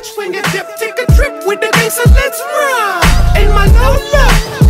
switch when you dip. Take a trip with the gang, so let's ride. In my Lola.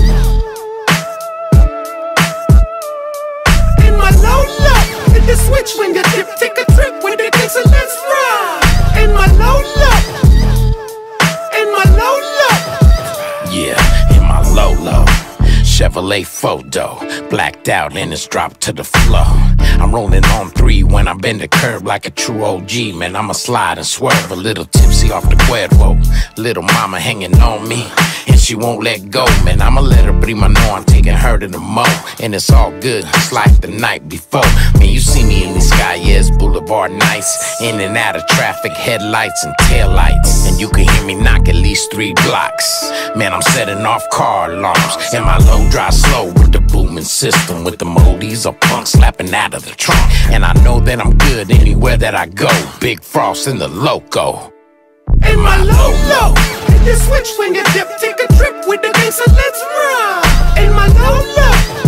In my Lola. Hit the switch when you dip. Take a trip with the gang, so let's ride. In my Lola. In my Lola. Yeah, in my Lola. Chevrolet photo, blacked out and it's dropped to the floor. I'm rolling on 3 when I bend the curb like a true OG. Man, I'ma slide and swerve a little tipsy off the Cuervo. Little mama hanging on me, and she won't let go. Man, I'ma let her prima know I'm taking her to the mo. And it's all good, it's like the night before. Man, you see me in the sky, yeah, it's Boulevard nights. In and out of traffic, headlights and taillights. And you can hear me knock at least 3 blocks. Man, I'm setting off car alarms. And my low drive slow with the booming system. With the moldies or punk slapping out of the trunk. And I know that I'm good anywhere that I go. Big Frost in the loco. In my Lola. Hit the switch when you dip. Take a trip with the gang, so let's ride. In my Lola.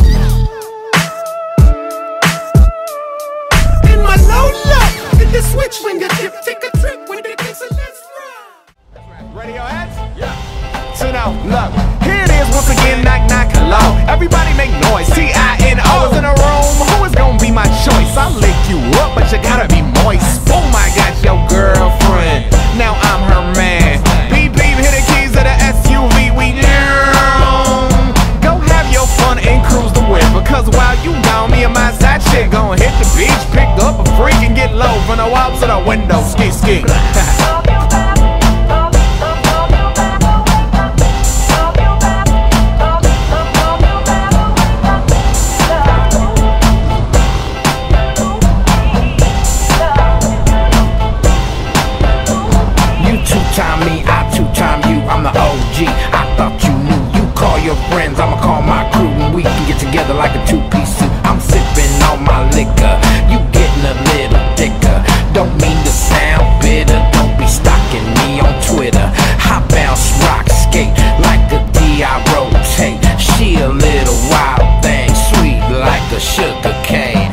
In my Lola. Hit the switch when you dip. Take a trip with the gang, so let's ride. Ready your heads? Yeah. So now, look, here it is once again, knock, knock, hello. Everybody make noise, T-I-N-O is in a room, who is gonna be my choice? I'll lick you up, but you gotta be moist. Oh my gosh, your girlfriend, now I'm her man. Beep, beep, hit the keys of the SUV, we down. Go have your fun and cruise the whip, because while you gone, me and my side chick gon' hit the beach, pick up a freak and get low from the walls to the window, ski, ski. Two-time me, I two-time you, I'm the OG. I thought you knew, you call your friends, I'ma call my crew, and we can get together like a 2-piece suit. I'm sipping on my liquor, you getting a little thicker. Don't mean to sound bitter, don't be stalking me on Twitter. I bounce, rock, skate, like a D, I rotate. She a little wild thing, sweet like a sugar cane.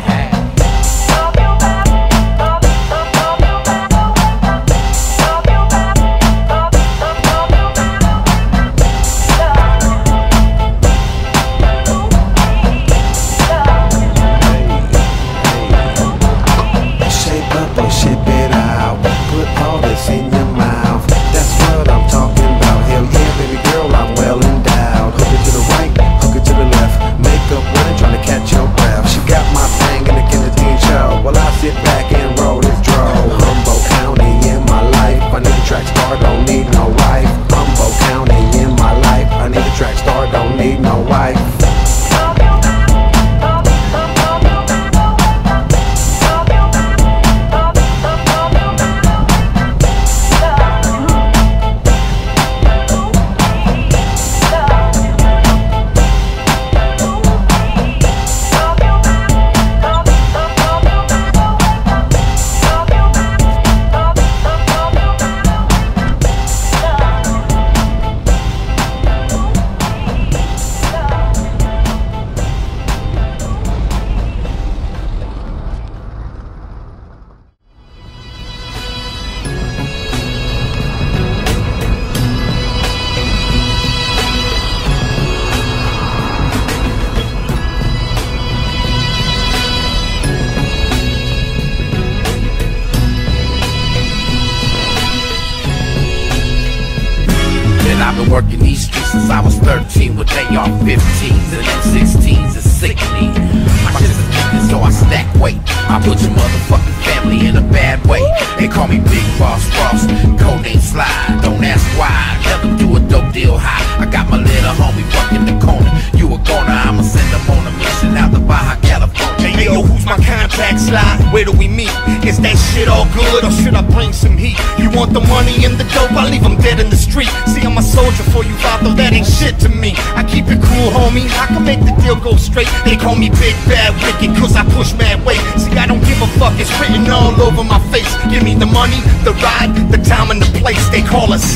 I've been working these streets since I was 13, with AR-15s and M16s is sickening. My shit's a weakness, so I stack weight. I put your motherfucking family in a bad way. They call me Big Boss Frost, codename Slide. Don't ask why, never do a dope deal high. I got my little homie working the corner. You a goner, I'ma send him on a mission out to Baja California. Hey yo, who's my contact, Slide? Where do we meet? Is that shit all good or should I bring some heat? You want the money and the dope? I leave them dead in the street. See, I'm a soldier for you, Vato, that ain't shit to me. I keep it cool, homie, I can make the deal go straight. They call me Big Bad Wicked, cause I push mad weight. See, I don't give a fuck, it's written all over my face. Give me the money, the ride, the time and the place. They call us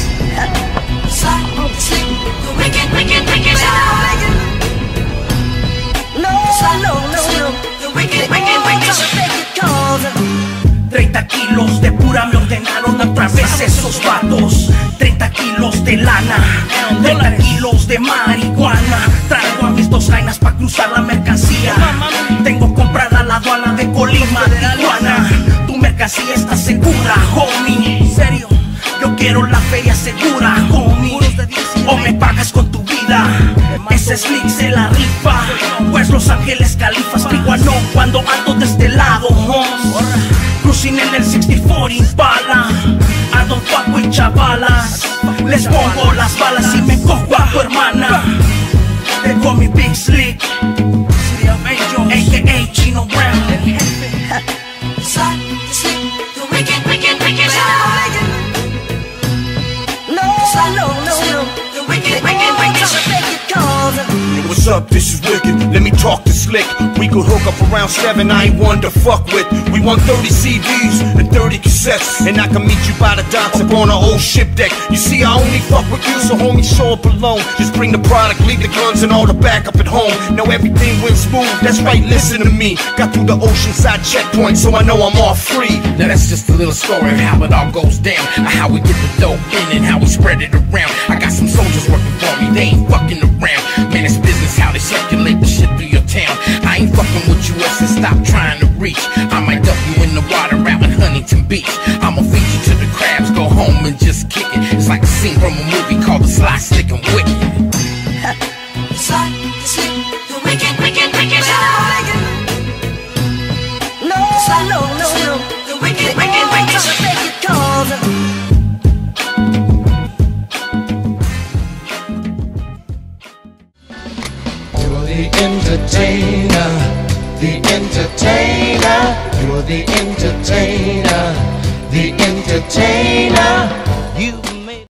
Slide, slick, the wicked, wicked, wicked. No, slide, no, the wicked, wicked, wicked. 30 kilos de pura me ordenaron otra vez esos vatos. lana, 30 kilos de marihuana. Traigo a mis 2 jainas pa' cruzar la mercancía. Tengo comprada la aduana de Colima, de Tijuana. Tu mercancía está segura, homie. En serio, yo quiero la feria segura, homie. O me pagas con tu vida. Ese slick se la rifa. Pues Los Ángeles Califas, Piguano cuando ando de este lado, cruising en el 64 Impala. Ando guapo y chavalas. Les pongo las balas y me cojo a tu hermana. They call me Big Slick, a.k.a. Chino Brown. Slide, slip, the wicked, wicked, wicked the wicked, wicked, wicked What's up? This is Wicked. Let me talk to Slick. We could hook up around 7. I ain't one to fuck with. We want 30 CDs and 30 cassettes, and I can meet you by the docks up on an old ship deck. You see, I only fuck with you, so homie, show up alone. Just bring the product, leave the guns and all the backup at home. Now everything went smooth. That's right, listen to me. Got through the Oceanside checkpoint, so I know I'm all free. Now that's just a little story of how it all goes down, of how we get the dope in and how we spread it around. I got some soldiers working for me, they ain't fucking around. Man, it's business how they circulate the shit through your town. I ain't fucking with US and stop trying to reach. I might dump you in the water out in Huntington Beach. I'ma feed you to the crabs, go home and just kick it. It's like a scene from a movie called The Sly, Slick and Wicked.